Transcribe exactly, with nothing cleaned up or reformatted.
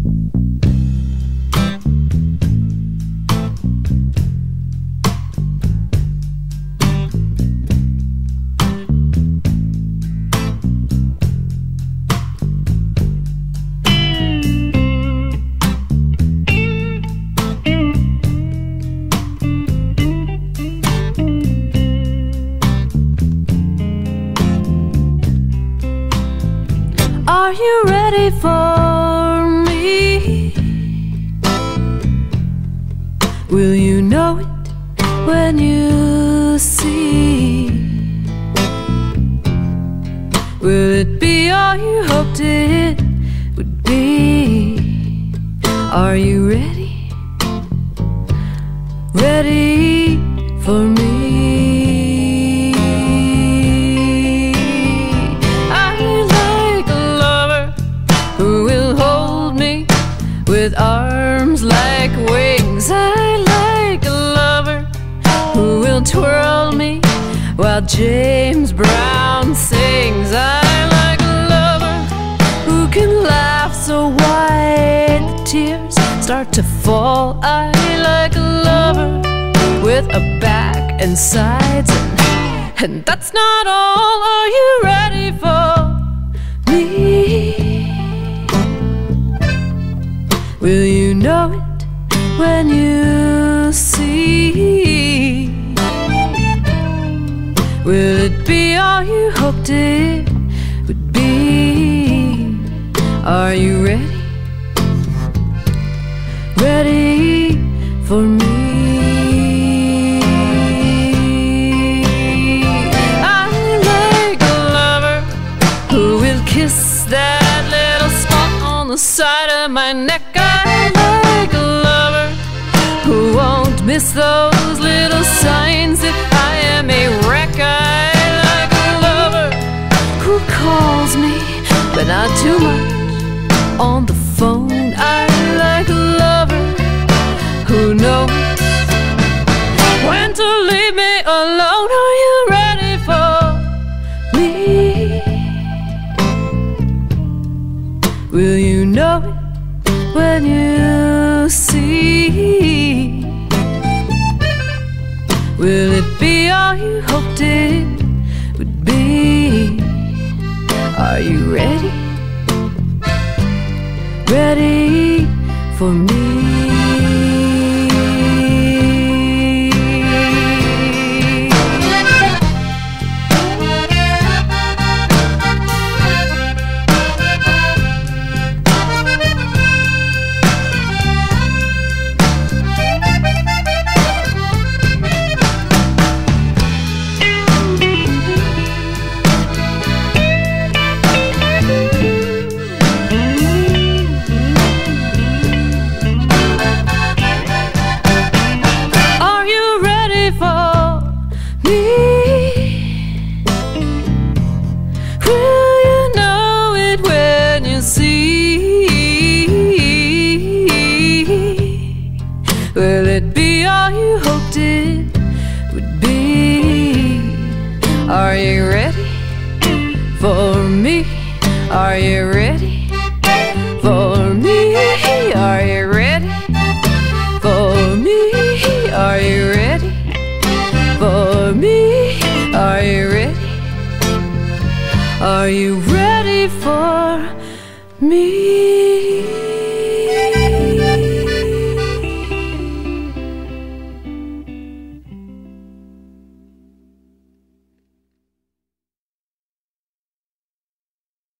Are you ready for me? Will you know it when you see? Will it be all you hoped it would be? Are you ready? Ready for me? With arms like wings, I like a lover who will twirl me while James Brown sings. I like a lover who can laugh so wide the tears start to fall. I like a lover with a back and sides, and, and that's not all. Are you ready for me? Will you know it when you see? Will it be all you hoped it would be? Are you ready? Ready for me? I like a lover who will kiss that little spot on the side of my neck. I like a lover who won't miss those little signs that I am a wreck. I like a lover who calls me, but not too much, on the phone. I like a lover who knows when to leave me alone. Are you ready for me? Will you know it when you see? Will it be all you hoped it would be? Are you ready? Ready for me?